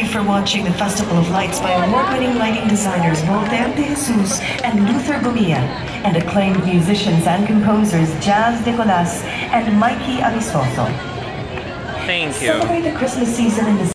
for watching the Festival of Lights by award-winning lighting designers Voltaire de Jesus and Luther Gumia, and acclaimed musicians and composers Jazz Nicolas and Mikey Amisoso. Thank you. Celebrate the Christmas season in the